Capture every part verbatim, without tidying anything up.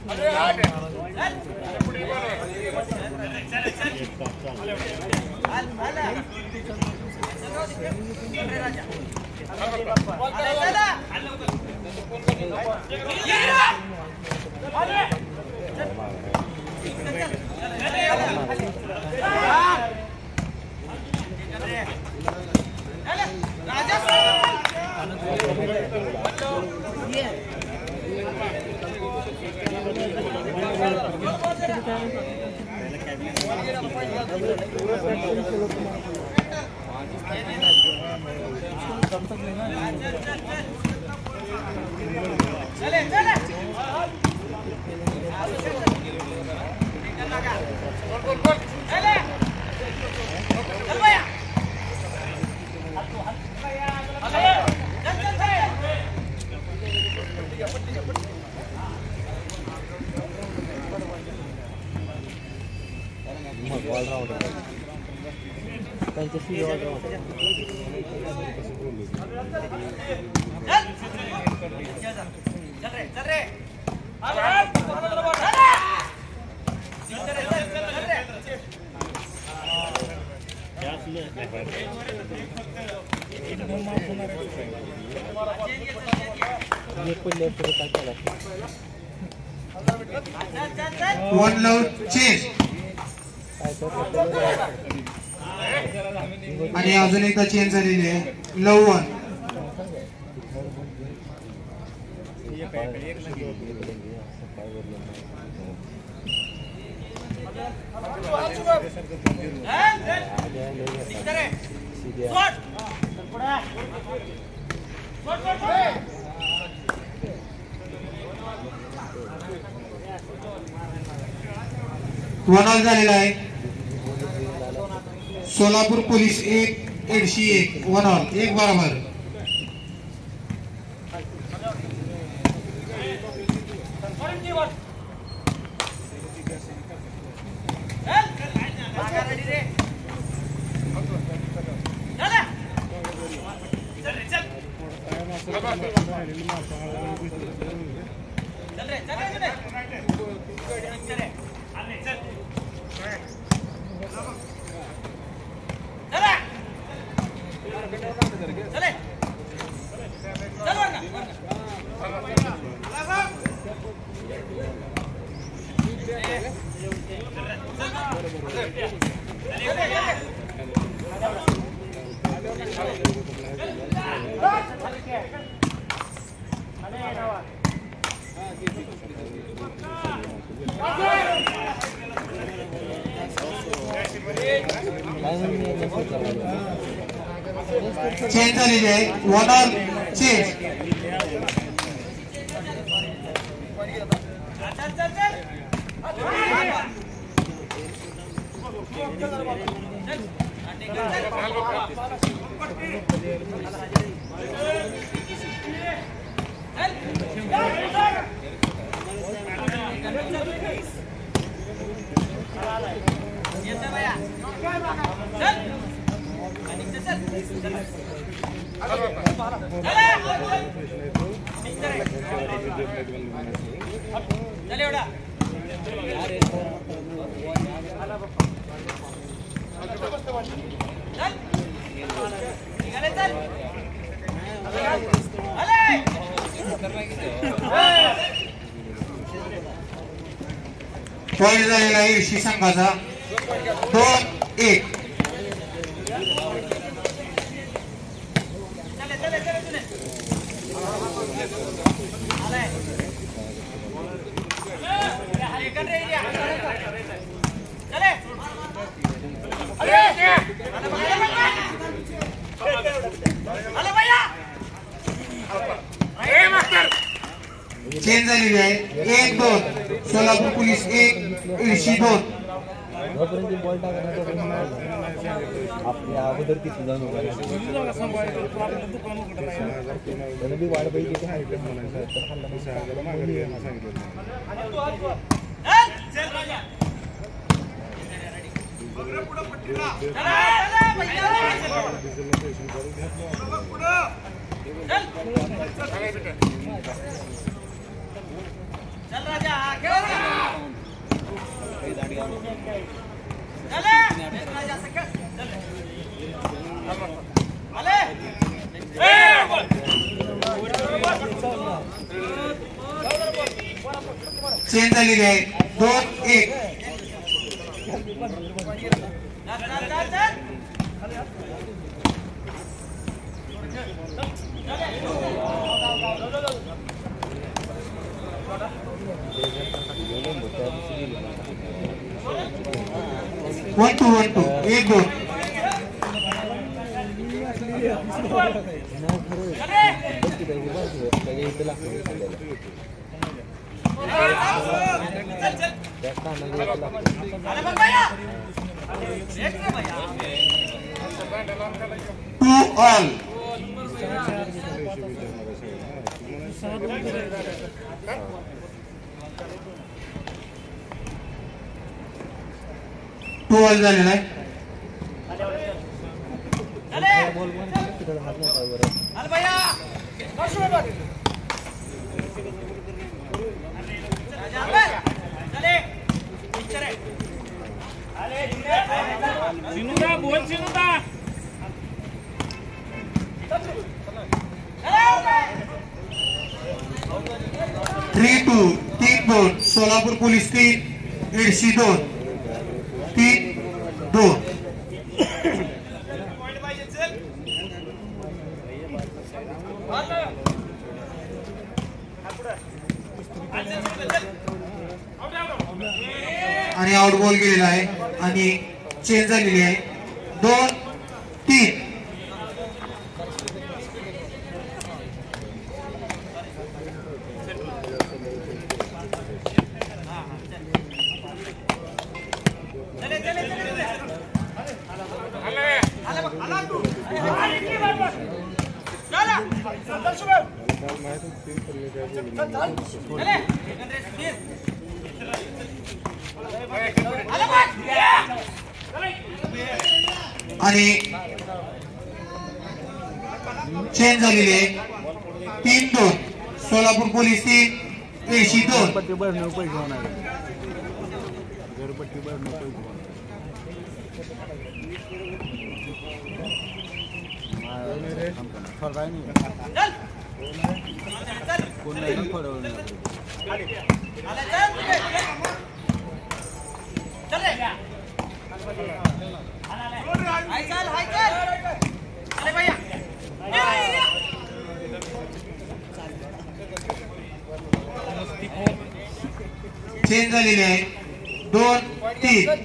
One love change. आणि अजून एकदा चेंज झालेली आहे लव वन. वन ऑल झालेला आहे. सोलापूर पोलीस एक एडशी एक वन ऑल एक बरोबर. चेंज झालेली आहे वन ऑल चेंज. पॉइंट झालेला आहे ऋषी संघाचा दोन एक. चेंज झालेली आहे एक दोन. सोलापूर पोलीस एक ऋषी दोन. आपल्या अगोदर ती सुद्धा वाढ पाहिजे चल राजा चेंज झालेली आहे दोन एक. वन टू वन टू एक दोन. To all. टू ऑल झालेला आहे. थ्री टू तीन दोन. सोलापूर पोलीस तीन एडशी दोन. तीन दोन. आणि आउट बॉल गेलेला आहे आणि चेंज झालेली आहे दोन तीन. आणि चेंज झालेली आहे तीन दोन. सोलापूर पोलीस तीन एशी दोन. पट्टी भरणे पैसे होणार घरपट्टी भरणे पैसे फरक आहे नाही कोण नाही फरवलं. चेंज झालेली आहे दोन तीन.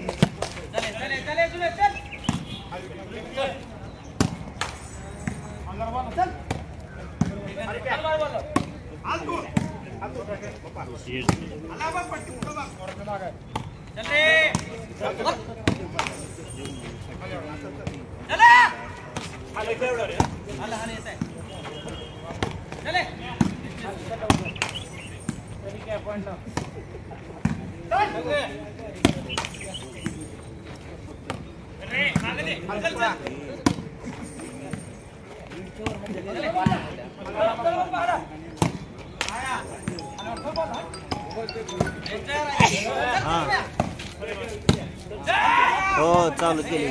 हो चालू केली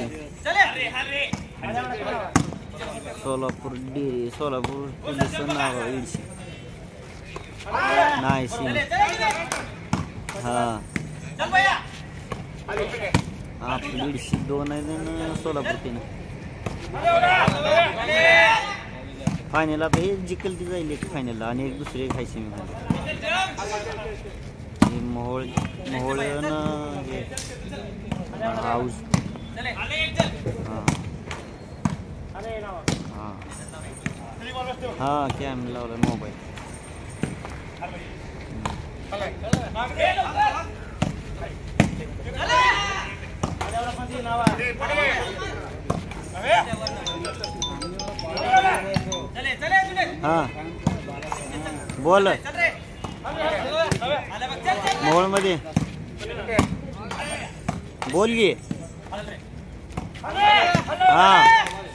सोलापूर डेअरी सोलापूर पोलीस नाव इडशी नाही सी हा आपली इडशी दोन आहे ना सोलापूर तीन. फायनल आता हे जिकल ती जाईल एक फायनलला आणि एक दुसरी खायची मी मोहोळ मोहोळ हाऊस हां हां कॅम लावला मोबाईल. हां बोल मोहोळ मध्ये बोल गे. हां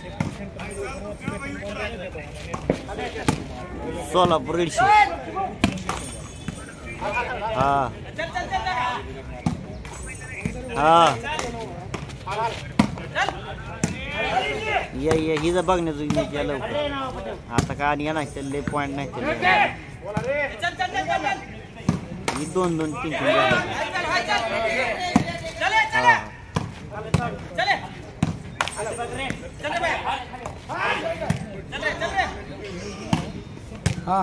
सोलापूर इडशी हां हा या या ही जर बघण्याचं या लवकर आता का आणि नाही चालले पॉईंट नाही चालले ही दोन दोन तीन तीन हा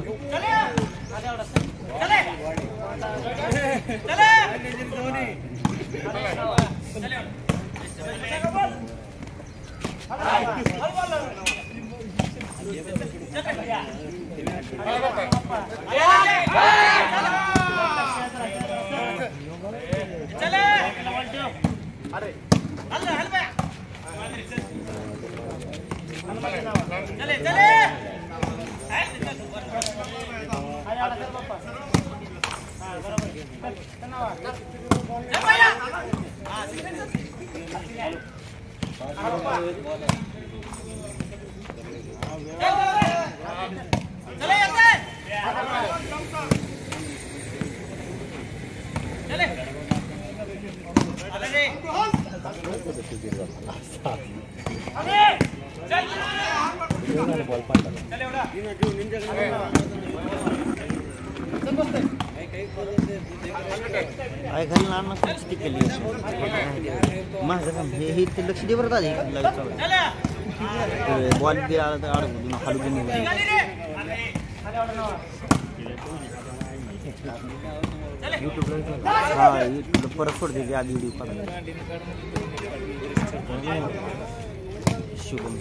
चले चले काय घालून आणणं कुठची केली माझं काम हे हे ते लक्ष दे बरं दादी बॉल बी आला तर अडकू ना खालू बी यूट्यूबला हा यूट्यूबला परत सोड दे आधी व्हिडिओ पाहतो शुभम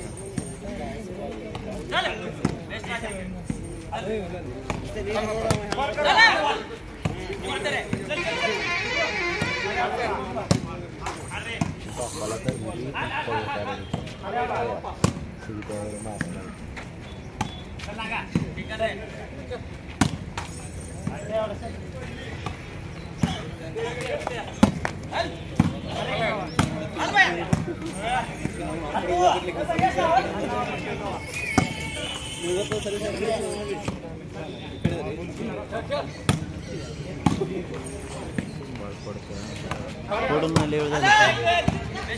थोडं मला लेवल झालं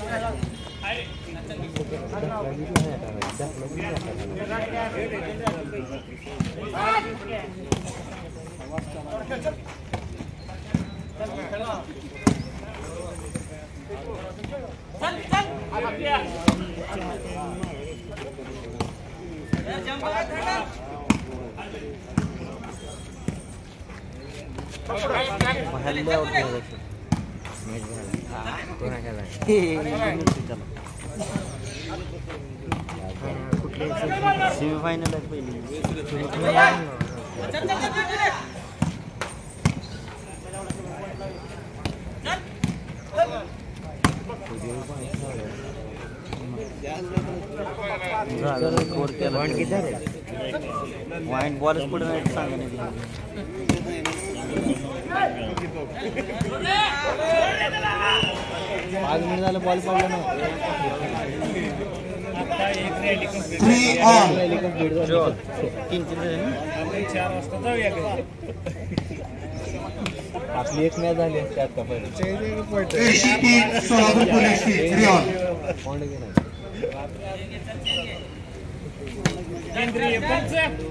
सेमीफायनल आहे पहिली वाईन बॉलच पुढे नाही सांगा नाही पाच मिनिट झालं बॉल पडला ना तीन चार वाजता जाऊया आपली एक मॅच झाली असते आता पहिले सोलापूर पोलीस केंद्रीय पंच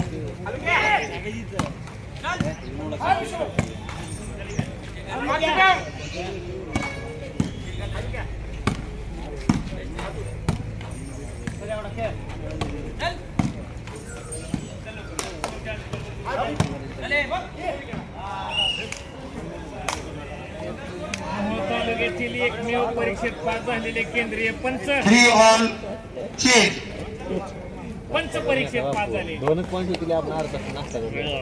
तालुक्यातील एकमेव परीक्षेत पास झालेले केंद्रीय पंच पंच परीक्षेत पास झाले दोनच पॉईंट होतील आपण अर्धा नाश्ता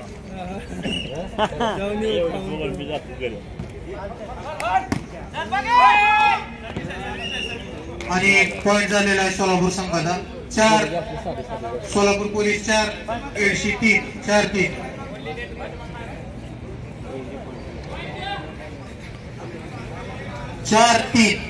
आणि एक पॉईंट झालेला आहे सोलापूर संघाचा चार सोलापूर पोलीस चार एडशी तीन चार तीन चार तीन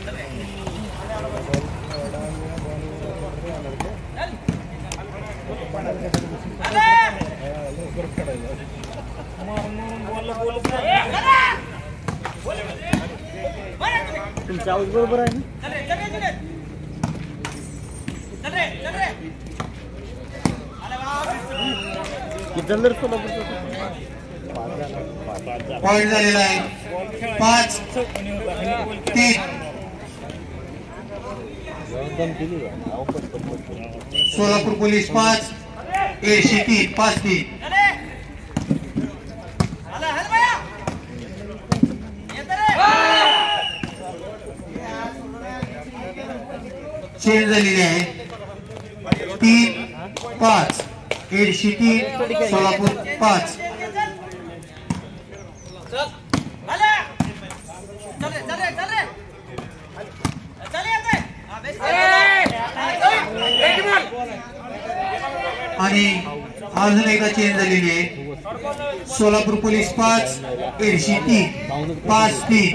तुमचा आवाज बरोबर आहे ना? किती जर सोलापूरचं पॉईंट झालेला आहे पाच तीन. सोलापूर पोलीस पाच एडशी तीन पाच तीन. चेंज झालेली आहे तीन पाच एडशी तीन सोलापूर पाच. आणि अजून एकदा चेंज झालेली आहे सोलापूर पोलीस पाच एडशी तीन पाच तीन.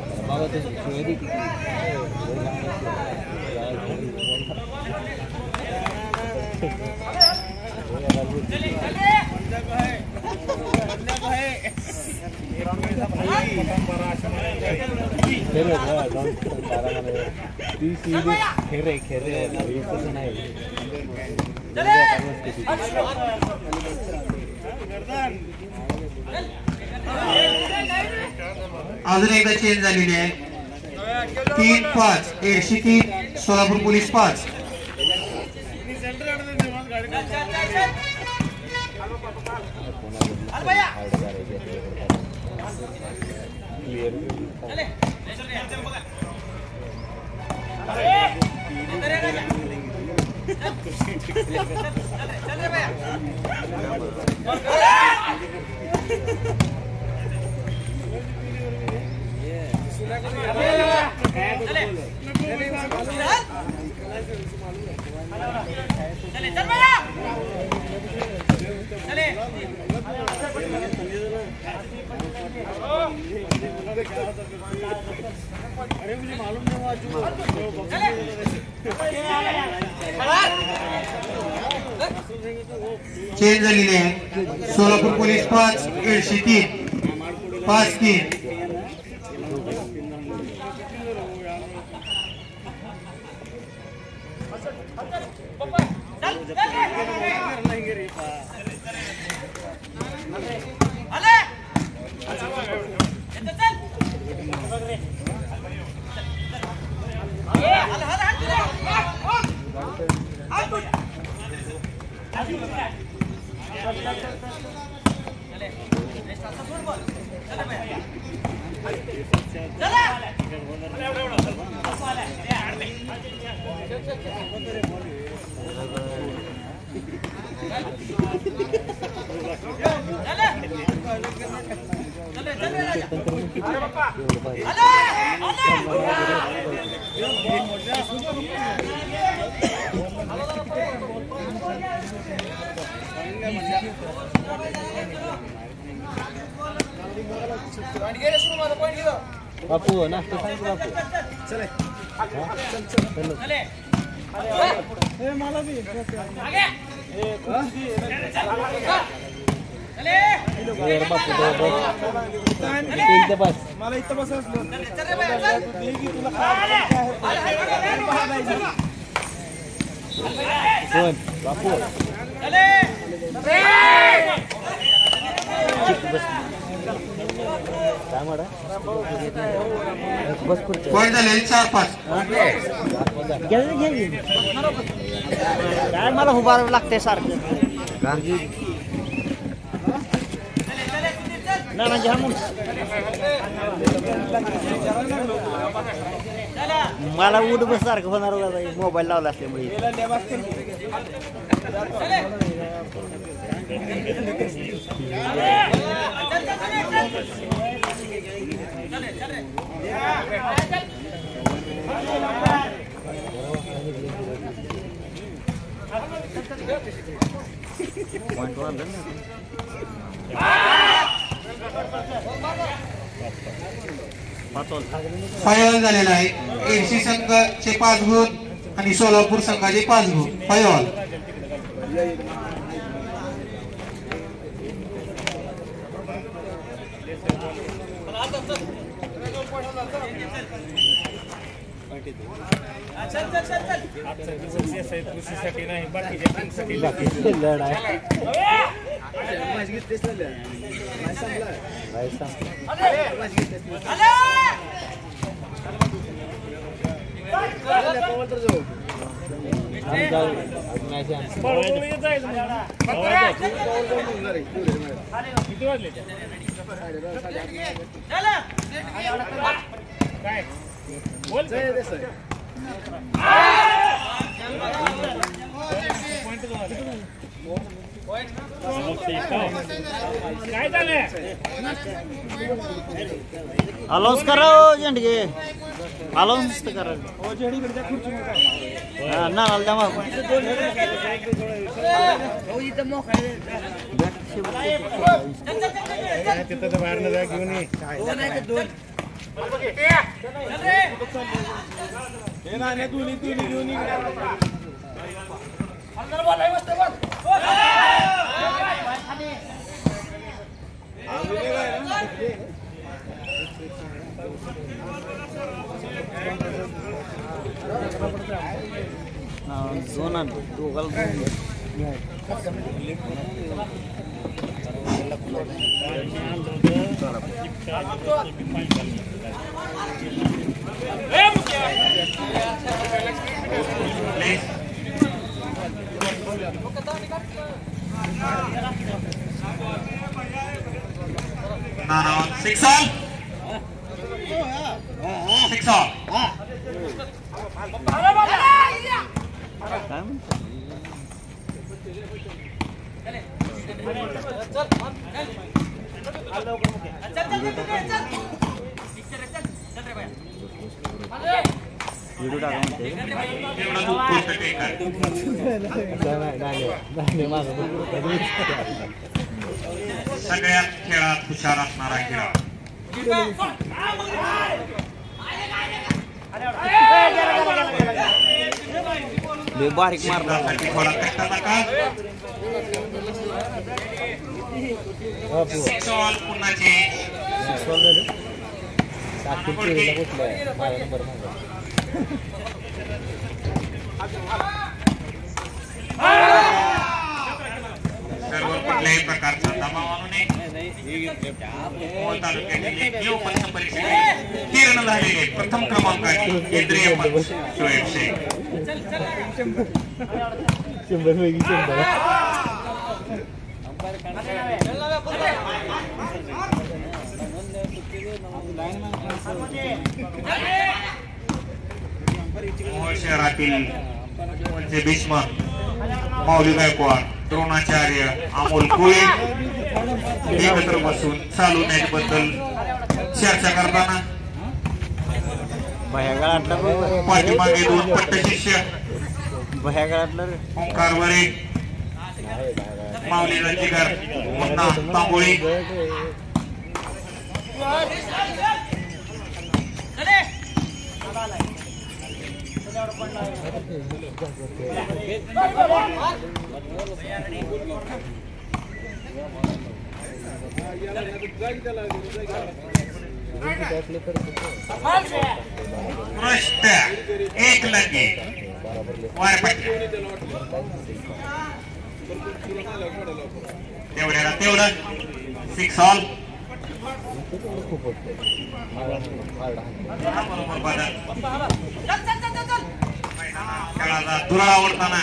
खेरे खेरे नाही. अजून एकदा चेंज झालेली आहे तीन पाच एडशी तीन सोलापूर पोलीस पाच. अरे मुझे मालूम नहीं हुआ जो चेंज झालेली आहे सोलापूर पोलीस पाच एडशी तीन पाच तीन. बापू नाश्ता सांग बापू. चले चले मला बी बस मला इथं बस कोण बापू पॉईंट झाले चार पाच. काय मला उभारावं लागतंय सारखं ना म्हणजे हा म्हणून मला उठ बस सारखं होणार मोबाईल लावला असल्यामुळे. पॉइंट वन फायनल झालेला आहे एडशी संघाचे पाच गुण आणि सोलापूर संघाचे पाच गुण. Five all. कृषीसाठी नाही बाकीच्या टीमसाठी किती वाजले काय बोल काय झालं अलाउन्स करा झेंडगे. अलाउन्स करा ना द्या मग. तिथं बाहेर न जा घेऊन ये. दोन्ही दोन्ही घेऊन दोन आण दोघाला सिक्स ऑल. Six all. काय म्हणतो व्हिडिओ टाका म्हणते. सगळ्यात खेळात हुशार असणारा खेळाडू. बारीक मारला. थोडा कष्टाचा काळ. Six all. पुन्हाचे सर्व कुठल्याही प्रकारचा दबाव आणू नये. तालुक्यातील एकमेव प्रथम परीक्षेत उत्तीर्ण झालेले प्रथम क्रमांकाचे केंद्रीय पंच शोएब शेख. शंभर पैकी शंभर. मोहोळ शहरातील भीष्म माऊली गायकवाड, द्रोणाचार्य, अमोल कोळी एकत्र बसून चालू मॅच बद्दल चर्चा करताना पाठीमागे दोन पट्ट शिष्य ओंकार वरे, माऊली रंजीकर, मुन्ना तांबोळी प्रश्न एक लगे तेवढ्याला तेवढं. Six all. खेळाचा दुराळ आवडताना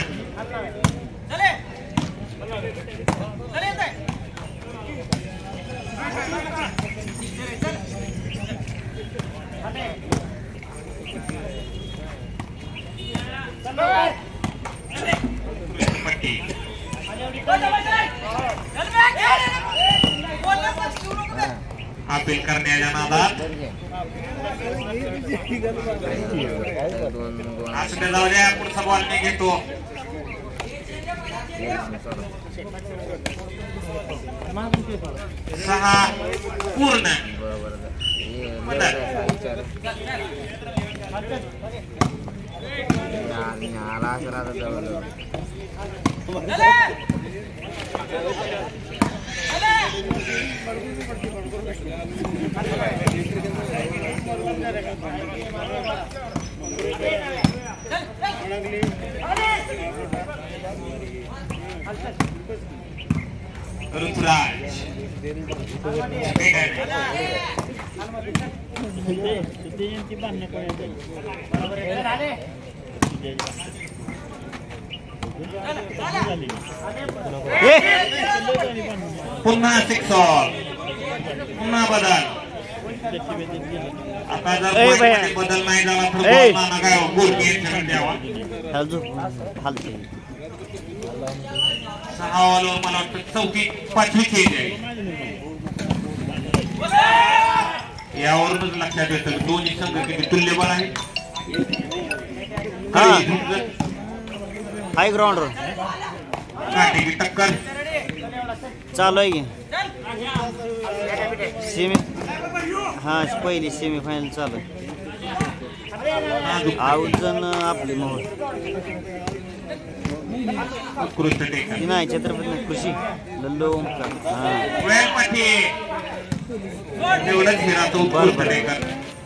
अपील करण्याच्या नादात असं जाऊ द्या. पुढचा बॉल मी घेतो. सहा पूर्ण ऋतुराज पुन्हा सिक्स ऑल पुन्हा बदल आता जर पॉईंटमध्ये बदल नाही झाला तर बॉल काय गोल केअरकडे द्यावा सहा ऑलवर मला वाटतं चौथी पाचवी चेंज आहे यावरूनच लक्षात येतं दोन्ही संघ किती तुल्यबळ आहे हाय ग्राउंड काटेकी टक्कर चालू आहे की सेमी हा पहिली सेमी फायनल चालू आहे आउटजण आपली मोहर उत्कृष्ट टेकर नाही छत्रपती खुशी लल्लो ओमकार हा वेळ पाठी एवढंच हिराचं उत्कृष्ट टेकर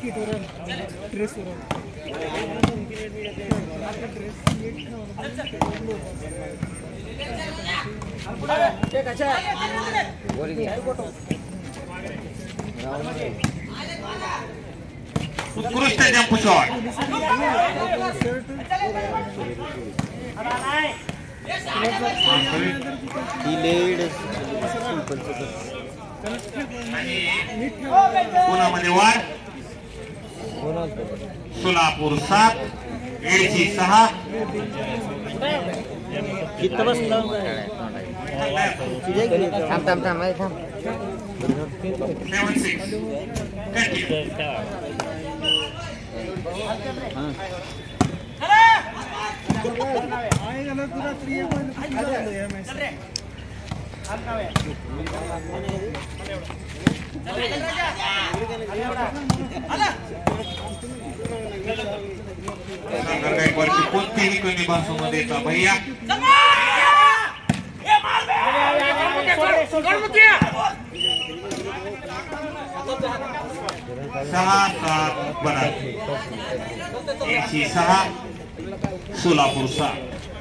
उत्कृष्ट जंप शॉट ही लेड पुण्यामध्ये वाढ सोलापूर सात एडशी सहा किती बसला थांब थांब थांब थांब सेवन सिक्स कोणतीही कमी भाषेमध्ये देता भैया सहा सात बना एकशे सहा सोलापूर सात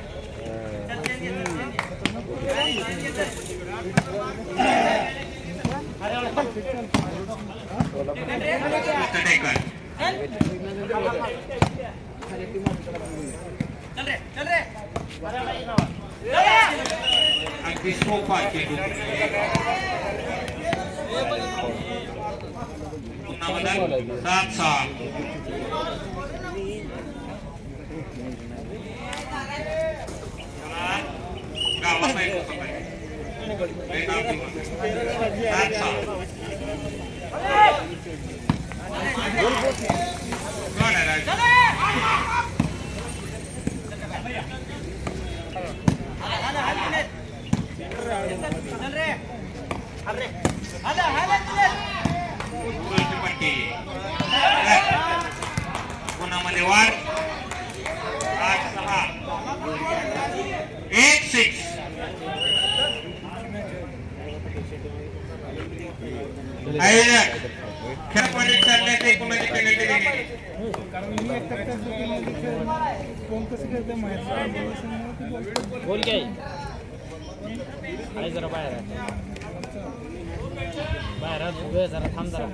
अगदी सोपा चेंडू सात सात गावात नाही सात सात पुण्यामध्ये वाढ आठ सहा एक सिक्स खेळपणी ठरण्याचे कोणाची पेनल्टी दिली बोल काय आहे जरा बाहेर बाहेर वेळ जरा थांब जरा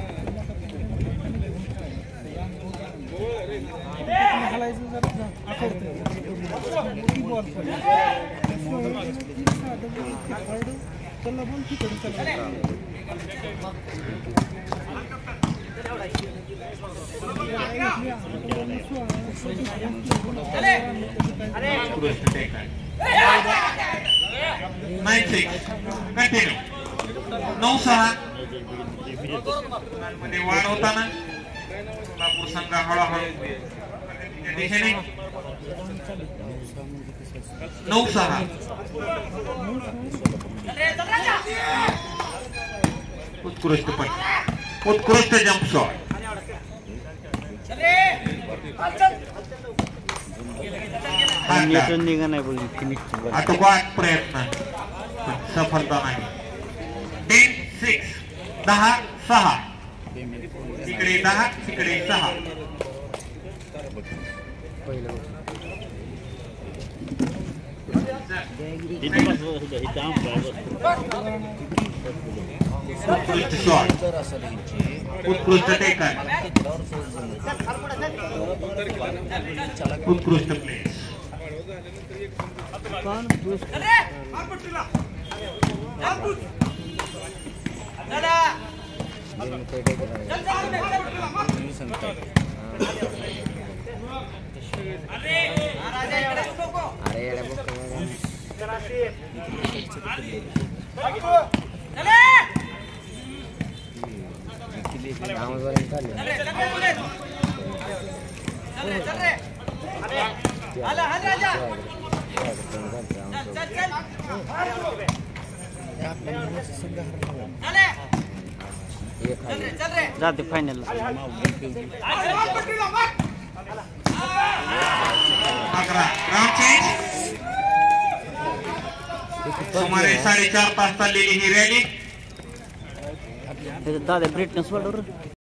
नऊ सहा मध्ये वाढ होताना सोलापूर संघ हळूहळू दिशेने नऊ सहा. उत्कृष्ट पट उत्कृष्ट जंप शॉट. निघा नाही बघ फिनिश आटोकाट प्रयत्न सफलता नाही. Ten six. दहा सहा. इकडे दहा तिकडे सहा. उत्कृष्ट शॉट. उत्कृष्ट टेकन. उत्कृष्ट प्ले. जाते फायनल. अकरा. Round change. सुमारे साडेचार तास चाललेली ही रॅली. दादा ब्रिटनेस वाढव.